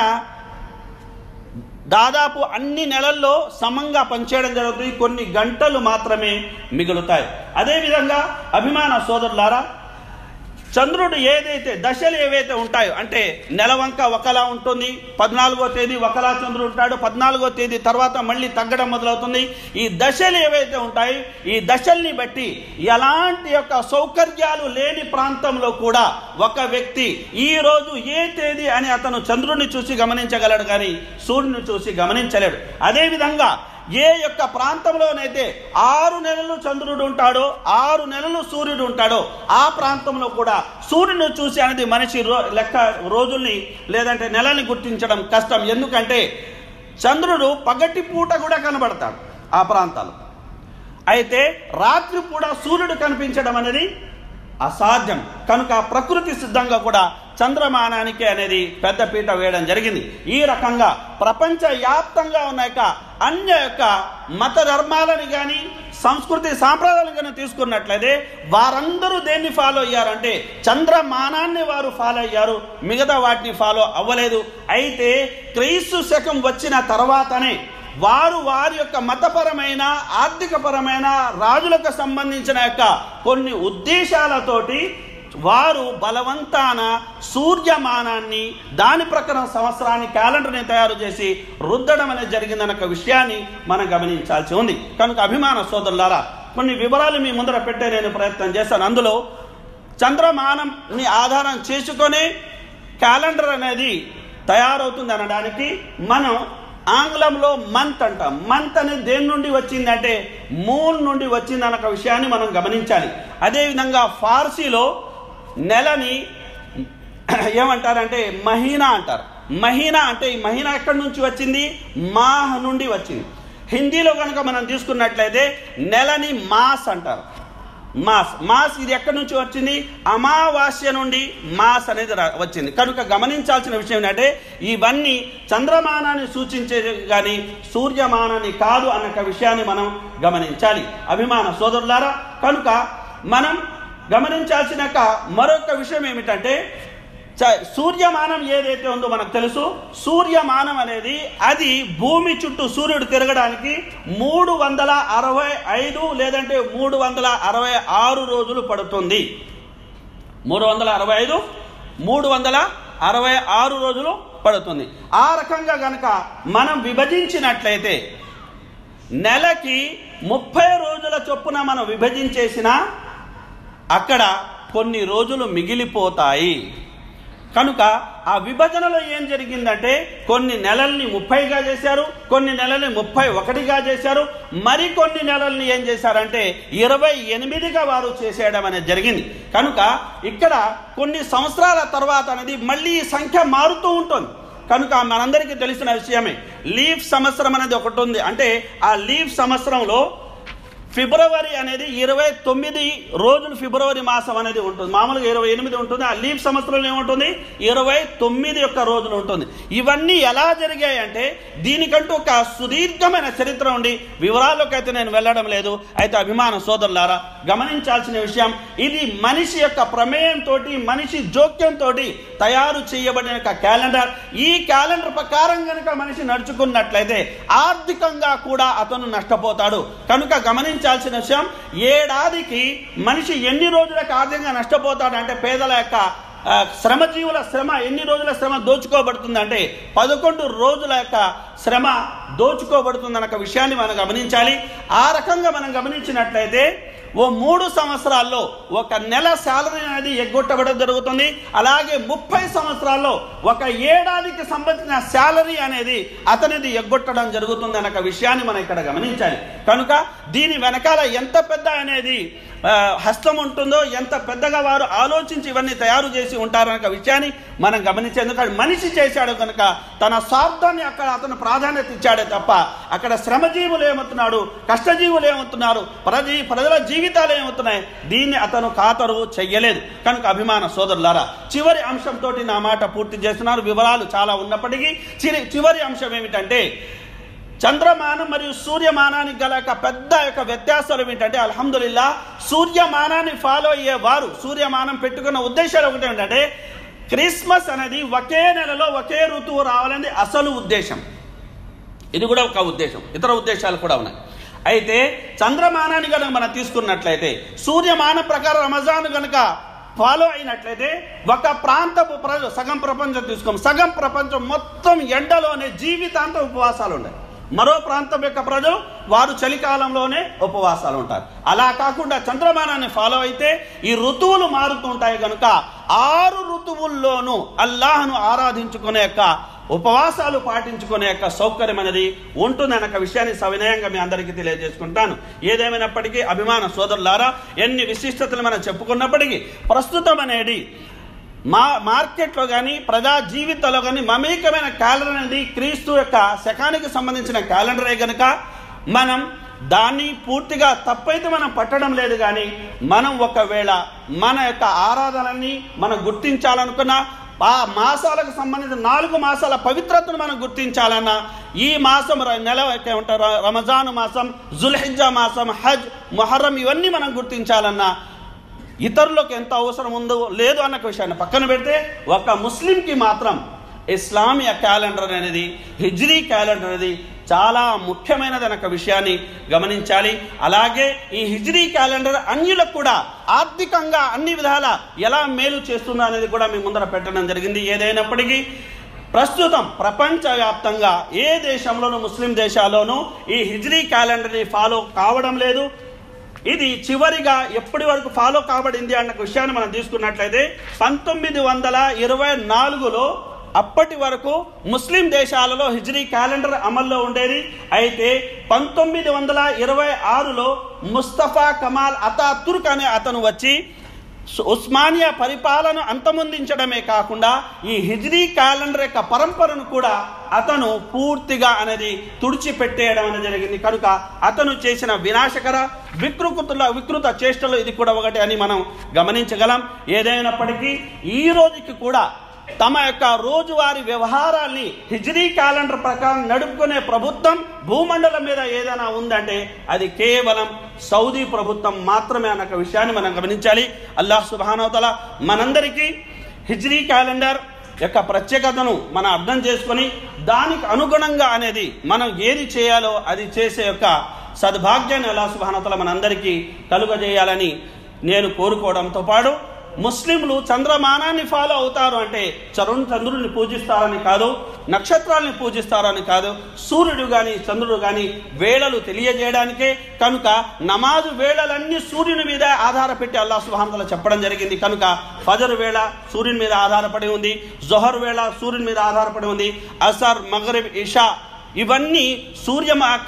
దాదాపు అన్ని నెలల్లో సమంగా పనిచేయడం జరుగుతుంది. కొన్ని గంటలు మాత్రమే మిగులుతాయి. అదేవిధంగా అభిమాన సోదరులారా, చంద్రుడు ఏదైతే దశలు ఏవైతే ఉంటాయో అంటే నెలవంక ఒకలా ఉంటుంది, పద్నాలుగో తేదీ ఒకలా చంద్రుడు ఉంటాడు, పద్నాలుగో తేదీ తర్వాత మళ్ళీ తగ్గడం మొదలవుతుంది. ఈ దశలు ఏవైతే ఉంటాయో ఈ దశల్ని బట్టి ఎలాంటి యొక్క సౌకర్యాలు లేని ప్రాంతంలో కూడా ఒక వ్యక్తి ఈ రోజు ఏ తేదీ అని అతను చంద్రుడిని చూసి గమనించగలడు, కానీ సూర్యుని చూసి గమనించలేడు. అదేవిధంగా ఏ యొక్క ప్రాంతంలోనైతే ఆరు నెలలు చంద్రుడు ఉంటాడో, ఆరు నెలలు సూర్యుడు ఉంటాడో ఆ ప్రాంతంలో కూడా సూర్యుని చూసి అనేది మనిషి రో లెక్క రోజుల్ని లేదంటే నెలని గుర్తించడం కష్టం. ఎందుకంటే చంద్రుడు పగటి పూట కూడా కనబడతాడు ఆ ప్రాంతాలు, అయితే రాత్రి పూట సూర్యుడు కనిపించడం అనేది అసాధ్యం. కనుక ప్రకృతి సిద్ధంగా కూడా చంద్రమానానికి అనేది పెద్ద పీట వేయడం జరిగింది. ఈ రకంగా ప్రపంచ వ్యాప్తంగా ఉన్న యొక్క అన్య యొక్క మత ధర్మాలని కానీ సంస్కృతి సాంప్రదాయాలను కానీ తీసుకున్నట్లయితే వారందరూ దేన్ని ఫాలో అయ్యారంటే చంద్రమానాన్ని వారు ఫాలో అయ్యారు, మిగతా వాటిని ఫాలో అవ్వలేదు. అయితే క్రీస్తు శకం వచ్చిన తర్వాతనే వారు వారి యొక్క మతపరమైన ఆర్థికపరమైన రాజులకు సంబంధించిన యొక్క కొన్ని ఉద్దేశాలతోటి వారు బలవంతాన సూర్యమానాన్ని దాని ప్రకారం సంవత్సరాన్ని క్యాలెండర్ని తయారు చేసి రుద్దడం అనేది జరిగిందన్న ఒక విషయాన్ని మనం గమనించాల్సి ఉంది. కనుక అభిమాన సోదరులారా, కొన్ని వివరాలు మీ ముందర పెట్టే నేను ప్రయత్నం చేశాను. అందులో చంద్రమానంని ఆధారం చేసుకొని క్యాలెండర్ అనేది తయారవుతుంది అనడానికి మనం ఆంగ్లంలో మంత్ అంటాం. మంత్ అనేది దేని నుండి వచ్చిందంటే మూన్ నుండి వచ్చింది అన్న విషయాన్ని మనం గమనించాలి. అదేవిధంగా ఫార్సీలో నెలని ఏమంటారంటే మహీనా అంటారు. మహీనా అంటే ఈ మహీనా ఎక్కడి నుంచి వచ్చింది? మాహ్ నుండి వచ్చింది. హిందీలో కనుక మనం తీసుకున్నట్లయితే నెలని మాస్ అంటారు. మాస్ మాస్ ఇది ఎక్కడి నుంచి వచ్చింది? అమావాస్య నుండి మాస్ అనేది వచ్చింది. కనుక గమనించాల్సిన విషయం ఏంటంటే ఇవన్నీ చంద్రమానాన్ని సూచించే కానీ సూర్యమానాన్ని కాదు అన్న విషయాన్ని మనం గమనించాలి అభిమాన సోదరులారా. కనుక మనం గమనించాల్సిన మరొక విషయం ఏమిటంటే సూర్యమానం ఏదైతే ఉందో మనకు తెలుసు, సూర్యమానం అనేది అది భూమి చుట్టూ సూర్యుడు తిరగడానికి మూడు వందల అరవై ఐదు లేదంటే మూడు వందల అరవై ఆరు రోజులు పడుతుంది. మూడు వందల అరవై ఐదు మూడు వందల అరవై ఆరు రోజులు పడుతుంది. ఆ రకంగా గనక మనం విభజించినట్లయితే నెలకి ముప్పై రోజుల చొప్పున మనం విభజించేసిన అక్కడ కొన్ని రోజులు మిగిలిపోతాయి. కనుక ఆ విభజనలో ఏం జరిగిందంటే కొన్ని నెలల్ని ముప్పైగా చేశారు, కొన్ని నెలల్ని ముప్పై ఒకటిగా చేశారు, మరికొన్ని నెలల్ని ఏం చేశారంటే ఇరవై ఎనిమిదిగా వారు చేసేయడం అనేది జరిగింది. కనుక ఇక్కడ కొన్ని సంవత్సరాల తర్వాత అనేది మళ్ళీ ఈ సంఖ్య మారుతూ ఉంటుంది. కనుక మనందరికీ తెలిసిన విషయమే లీఫ్ సంవత్సరం అనేది ఒకటి ఉంది. అంటే ఆ లీఫ్ సంవత్సరంలో ఫిబ్రవరి అనేది ఇరవై తొమ్మిది రోజులు ఫిబ్రవరి మాసం అనేది ఉంటుంది. మామూలుగా ఇరవై ఎనిమిది ఉంటుంది. ఆ లీప్ సంవత్సరంలో ఏముంటుంది, ఇరవై తొమ్మిది యొక్క రోజులు ఉంటుంది. ఇవన్నీ ఎలా జరిగాయి అంటే దీనికంటూ ఒక సుదీర్ఘమైన చరిత్ర ఉండి వివరాల్లోకి అయితే నేను వెళ్ళడం లేదు. అయితే అభిమాన సోదరులారా, గమనించాల్సిన విషయం, ఇది మనిషి యొక్క ప్రమేయంతో, మనిషి జోక్యంతో తయారు చేయబడిన ఒక క్యాలెండర్. ఈ క్యాలెండర్ ప్రకారం కనుక మనిషి నడుచుకున్నట్లయితే ఆర్థికంగా కూడా అతను నష్టపోతాడు. కనుక గమనించాల్సిన విషయం, ఏడాదికి మనిషి ఎన్ని రోజులకు ఆర్థికంగా నష్టపోతాడు అంటే పేదల యొక్క శ్రమజీవుల శ్రమ ఎన్ని రోజుల శ్రమ దోచుకోబడుతుందంటే పదకొండు రోజుల యొక్క శ్రమ దోచుకోబడుతుందన్న విషయాన్ని మనం గమనించాలి. ఆ రకంగా మనం గమనించినట్లయితే ఓ మూడు సంవత్సరాల్లో ఒక నెల శాలరీ అనేది ఎగ్గొట్టబడడం జరుగుతుంది. అలాగే ముప్పై సంవత్సరాల్లో ఒక ఏడాదికి సంబంధించిన శాలరీ అనేది అతనిది ఎగ్గొట్టడం జరుగుతుంది అన్న విషయాన్ని మనం ఇక్కడ గమనించాలి. కనుక దీని వెనకాల ఎంత పెద్ద అనేది హస్తం ఉంటుందో, ఎంత పెద్దగా వారు ఆలోచించి ఇవన్నీ తయారు చేసి ఉంటారన్న విషయాన్ని మనం గమనించేందుకు మనిషి చేశాడు కనుక తన స్వార్థాన్ని అక్కడ అతను ప్రాధాన్యత ఇచ్చాడే తప్ప అక్కడ శ్రమజీవులు ఏమవుతున్నాడు, కష్టజీవులు ఏమవుతున్నారు, ప్రజీ ప్రజల జీవితాలు ఏమవుతున్నాయి, దీన్ని అతను ఖాతరు చెయ్యలేదు. కనుక అభిమాన సోదరులారా, చివరి అంశంతో నా మాట పూర్తి చేస్తున్నారు. వివరాలు చాలా ఉన్నప్పటికీ చివరి అంశం ఏమిటంటే చంద్రమానం మరియు సూర్యమానానికి గల పెద్ద యొక్క వ్యత్యాసాలు ఏమిటంటే, అల్హమ్దులిల్లా సూర్యమానాన్ని ఫాలో అయ్యేవారు సూర్యమానం పెట్టుకున్న ఉద్దేశాలు ఒకటి ఏంటంటే క్రిస్మస్ అనేది ఒకే నెలలో ఒకే ఋతువు రావాలని అసలు ఉద్దేశం. ఇది కూడా ఒక ఉద్దేశం, ఇతర ఉద్దేశాలు కూడా ఉన్నాయి. అయితే చంద్రమానాన్ని కనుక మనం తీసుకున్నట్లయితే సూర్యమాన ప్రకారం రమజాన్ కనుక ఫాలో అయినట్లయితే ఒక ప్రాంతపు ప్రజలు సగం ప్రపంచం తీసుకోం, సగం ప్రపంచం మొత్తం ఎండలోనే జీవితాంతం ఉపవాసాలు ఉన్నాయి. మరో ప్రాంతం యొక్క ప్రజలు వారు చలికాలంలోనే ఉపవాసాలు ఉంటారు. అలా కాకుండా చంద్రమానాన్ని ఫాలో అయితే ఈ ఋతువులు మారుతూ ఉంటాయి కనుక ఆరు ఋతువుల్లోనూ అల్లాహ్ను ఆరాధించుకునే యొక్క ఉపవాసాలు పాటించుకునే యొక్క సౌకర్యం అనేది ఉంటుందన్న విషయాన్ని సవినయంగా మీ అందరికీ తెలియజేసుకుంటాను. ఏదేమైనప్పటికీ అభిమాన సోదరులారా, ఎన్ని విశిష్టతలు మనం చెప్పుకున్నప్పటికీ ప్రస్తుతం అనేది మా మార్కెట్లో కానీ ప్రజా జీవితంలో కానీ మమేకమైన క్యాలెండర్ అనేది క్రీస్తు యొక్క శకానికి సంబంధించిన క్యాలెండరే కనుక మనం దాన్ని పూర్తిగా తప్పైతే మనం పట్టడం లేదు. కానీ మనం ఒకవేళ మన యొక్క ఆరాధనని మనం గుర్తించాలనుకున్నా, ఆ మాసాలకు సంబంధించిన నాలుగు మాసాల పవిత్రతను మనం గుర్తించాలన్నా, ఈ మాసం నెల ఉంటారు రమజాను మాసం, జుల్హిజ్జా మాసం, హజ్, మొహర్రం ఇవన్నీ మనం గుర్తించాలన్నా ఇతరులకు ఎంత అవసరం ఉందో లేదు అన్న విషయాన్ని పక్కన పెడితే ఒక ముస్లింకి మాత్రం ఇస్లామియ క్యాలెండర్ అనేది, హిజ్రీ క్యాలెండర్ అనేది చాలా ముఖ్యమైనది అన్న విషయాన్ని గమనించాలి. అలాగే ఈ హిజ్రీ క్యాలెండర్ అన్యులకు కూడా ఆర్థికంగా అన్ని విధాల ఎలా మేలు చేస్తుందో అనేది కూడా మీ ముందర పెట్టడం జరిగింది. ఏదైనప్పటికీ ప్రస్తుతం ప్రపంచవ్యాప్తంగా ఏ దేశంలోనూ ముస్లిం దేశాల్లోనూ ఈ హిజ్రీ క్యాలెండర్ని ఫాలో కావడం లేదు. ఇది చివరిగా ఎప్పటి వరకు ఫాలో కాబడింది అన్న విషయాన్ని మనం తీసుకున్నట్లయితే పంతొమ్మిది వందల ఇరవై నాలుగులో అప్పటి వరకు ముస్లిం దేశాలలో హిజ్రీ క్యాలెండర్ అమల్లో ఉండేది. అయితే పంతొమ్మిది వందల ఇరవై ఆరులో ముస్తఫా కమాల్ అతాతుర్క్ అనే అతను వచ్చి ఉస్మానియా పరిపాలన అంతమొందించడమే కాకుండా ఈ హిజ్రీ క్యాలెండర్ యొక్క పరంపరను కూడా అతను పూర్తిగా అనేది తుడిచిపెట్టేయడం అనేది జరిగింది. కనుక అతను చేసిన వినాశకర వికృతుల వికృత చేష్టలు ఇది కూడా ఒకటి అని మనం గమనించగలం. ఏదైనప్పటికీ ఈ రోజుకి కూడా తమ యొక్క రోజువారీ వ్యవహారాల్ని హిజ్రీ క్యాలెండర్ ప్రకారం నడుపుకునే ప్రభుత్వం భూమండలం మీద ఏదైనా ఉందంటే అది కేవలం సౌదీ ప్రభుత్వం మాత్రమే అన్న విషయాన్ని మనం గమనించాలి. అల్లాహ్ సుబ్హానహు వ తఆలా మనందరికీ హిజ్రీ క్యాలెండర్ యొక్క ప్రత్యేకతను మనం అర్థం చేసుకొని దానికి అనుగుణంగా అనేది మనం ఏది చేయాలో అది చేసే యొక్క సద్భాగ్యాన్ని అల్లాహ్ సుబ్హానహు వ తఆలా మనందరికీ కలుగజేయాలని నేను కోరుకోవడంతో పాటు ముస్లింలు చంద్రమానాన్ని ఫాలో అవుతారు అంటే చరుణ్ చంద్రుడిని పూజిస్తారని కాదు, నక్షత్రాలని పూజిస్తారని కాదు, సూర్యుడు కానీ చంద్రుడు కానీ వేళలు తెలియజేయడానికే. కనుక నమాజు వేళలన్నీ సూర్యుని మీద ఆధారపెట్టి అల్లాహ్ సుబ్హానహు వ తఆలా చెప్పడం జరిగింది. కనుక ఫజర్ వేళ సూర్యుని మీద ఆధారపడి ఉంది, జొహర్ వేళ సూర్యుని మీద ఆధారపడి ఉంది, అసర్, మగ్రిబ్, ఇషా ఇవన్నీ సూర్య యొక్క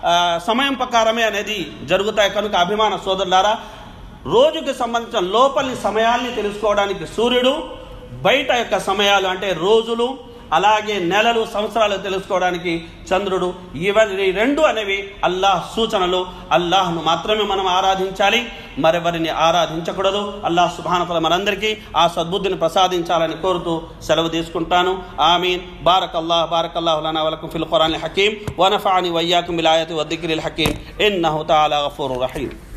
సమయం ప్రకారమే అనేది జరుగుతాయి. కనుక అభిమాన సోదరులారా, రోజుకి సంబంధించిన లోపలి సమయాల్ని తెలుసుకోవడానికి సూర్యుడు, బయట యొక్క సమయాలు అంటే రోజులు, అలాగే నెలలు సంవత్సరాలు తెలుసుకోవడానికి చంద్రుడు, ఇవన్నీ రెండు అనేవి అల్లాహ్ సూచనలు. అల్లాహ్ను మాత్రమే మనం ఆరాధించాలి, మరెవరిని ఆరాధించకూడదు. అల్లాహ్ సుబ్హానహు వ తఆలా మనందరికీ ఆ సద్బుద్ధిని ప్రసాదించాలని కోరుతూ సెలవు తీసుకుంటాను. ఆమీన్. బారకల్లాహ్ బారకల్లాహు లనా వ లకుం ఫిల్ ఖురానిల్ హకీమ్ వ నఫఅని వ ఇయ్యాకుం బిల్ ఆయాతి వ దిక్రిల్ హకీమ్ ఇన్నహు తఆలా గఫూరుర్ రహీమ్.